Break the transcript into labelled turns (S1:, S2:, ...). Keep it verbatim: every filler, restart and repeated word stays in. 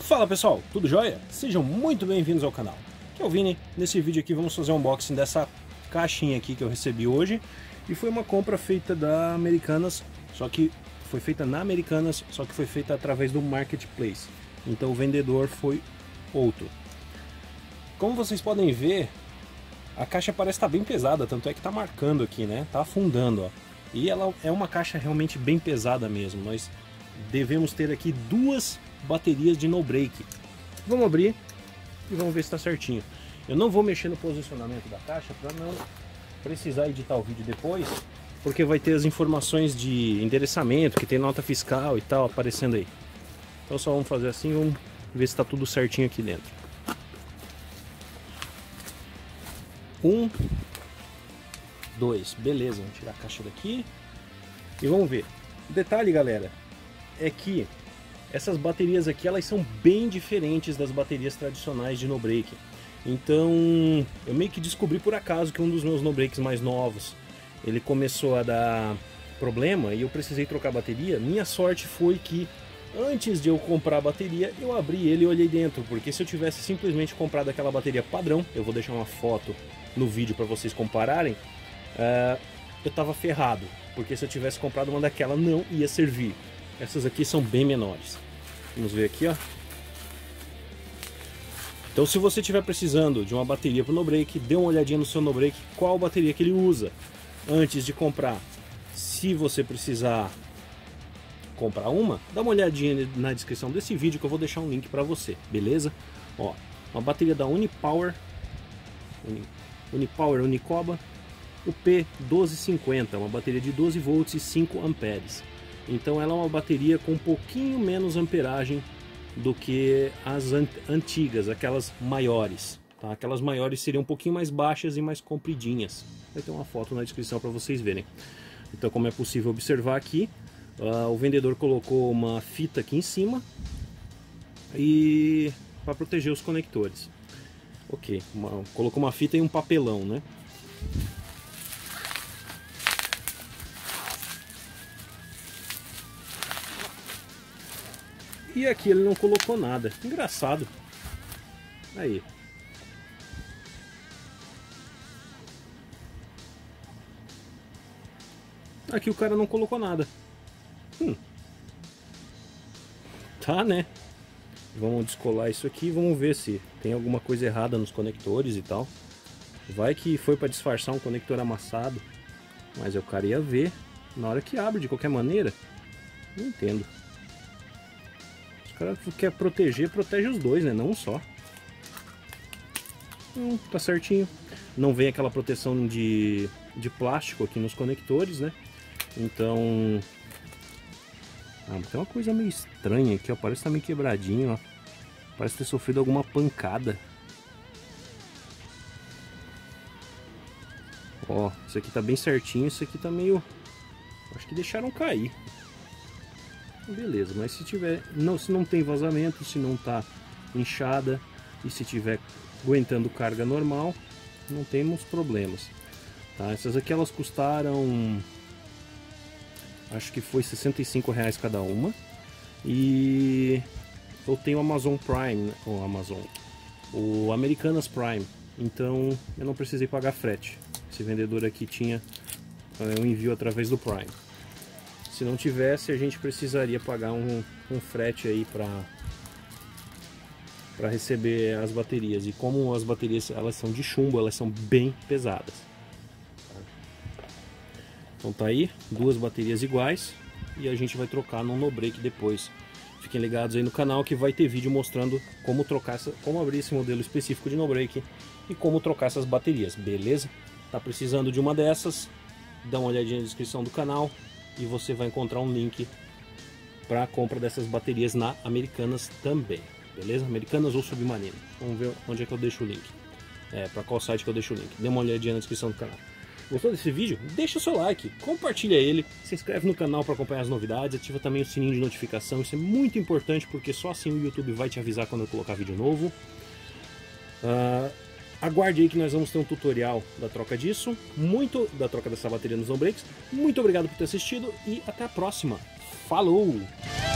S1: Fala pessoal, tudo jóia? Sejam muito bem-vindos ao canal. Aqui é o Vini. Nesse vídeo aqui vamos fazer um unboxing dessa caixinha aqui que eu recebi hoje. E foi uma compra feita da Americanas, só que foi feita na Americanas, só que foi feita através do Marketplace. Então o vendedor foi outro. Como vocês podem ver, a caixa parece estar bem pesada, tanto é que está marcando aqui, né? Tá afundando, ó. E ela é uma caixa realmente bem pesada mesmo. Nós devemos ter aqui duas baterias de no break. Vamos abrir e vamos ver se está certinho. Eu não vou mexer no posicionamento da caixa para não precisar editar o vídeo depois, porque vai ter as informações de endereçamento, que tem nota fiscal e tal aparecendo aí. Então só vamos fazer assim, vamos ver se está tudo certinho aqui dentro. Um, dois, beleza, vamos tirar a caixa daqui e vamos ver. O detalhe, galera, é que essas baterias aqui, elas são bem diferentes das baterias tradicionais de no break. Então eu meio que descobri por acaso que um dos meus no breaks mais novos, ele começou a dar problema e eu precisei trocar a bateria. Minha sorte foi que antes de eu comprar a bateria, eu abri ele e olhei dentro, porque se eu tivesse simplesmente comprado aquela bateria padrão, eu vou deixar uma foto no vídeo para vocês compararem, uh, eu tava ferrado, porque se eu tivesse comprado uma daquela não ia servir. Essas aqui são bem menores. Vamos ver aqui, ó. Então se você estiver precisando de uma bateria para o no break, dê uma olhadinha no seu no break, qual bateria que ele usa antes de comprar. Se você precisar comprar uma, dá uma olhadinha na descrição desse vídeo que eu vou deixar um link para você, beleza? Ó, uma bateria da Unipower, Unipower Unicoba, o P doze cinquenta, uma bateria de doze volts e cinco amperes. Então ela é uma bateria com um pouquinho menos amperagem do que as antigas, aquelas maiores. Tá? Aquelas maiores seriam um pouquinho mais baixas e mais compridinhas. Vai ter uma foto na descrição para vocês verem. Então, como é possível observar aqui, uh, o vendedor colocou uma fita aqui em cima e para proteger os conectores. Ok, uma, colocou uma fita e um papelão, né? E aqui ele não colocou nada. Engraçado. Aí. Aqui o cara não colocou nada. Hum. Tá, né? Vamos descolar isso aqui e vamos ver se tem alguma coisa errada nos conectores e tal. Vai que foi para disfarçar um conector amassado. Mas eu queria ver na hora que abre de qualquer maneira. Não entendo. O cara quer proteger, protege os dois, né? Não um só. Hum, tá certinho. Não vem aquela proteção de, de plástico aqui nos conectores, né? Então... Ah, tem uma coisa meio estranha aqui, ó. Parece que tá meio quebradinho, ó. Parece ter sofrido alguma pancada. Ó, isso aqui tá bem certinho, isso aqui tá meio... Acho que deixaram cair. Beleza, mas se tiver, não, se não tem vazamento, se não tá inchada e se tiver aguentando carga normal, não temos problemas. Tá? Essas aqui elas custaram, acho que foi sessenta e cinco reais cada uma. E eu tenho o Amazon Prime, ou Amazon, o Americanas Prime, então eu não precisei pagar frete. Esse vendedor aqui tinha é, um envio através do Prime. Se não tivesse, a gente precisaria pagar um, um frete aí para para receber as baterias. E como as baterias elas são de chumbo, elas são bem pesadas. Então tá aí, duas baterias iguais e a gente vai trocar no no break depois. Fiquem ligados aí no canal que vai ter vídeo mostrando como trocar essa, como abrir esse modelo específico de no break e como trocar essas baterias, beleza? Tá precisando de uma dessas? Dá uma olhadinha na descrição do canal. E você vai encontrar um link para a compra dessas baterias na Americanas também, beleza? Americanas ou Submarino. Vamos ver onde é que eu deixo o link. É, para qual site que eu deixo o link. Dê uma olhadinha na descrição do canal. Gostou desse vídeo? Deixa o seu like, compartilha ele, se inscreve no canal para acompanhar as novidades, ativa também o sininho de notificação, isso é muito importante porque só assim o YouTube vai te avisar quando eu colocar vídeo novo. Uh, Aguarde aí que nós vamos ter um tutorial da troca disso, muito da troca dessa bateria nos no breaks. Muito obrigado por ter assistido e até a próxima. Falou!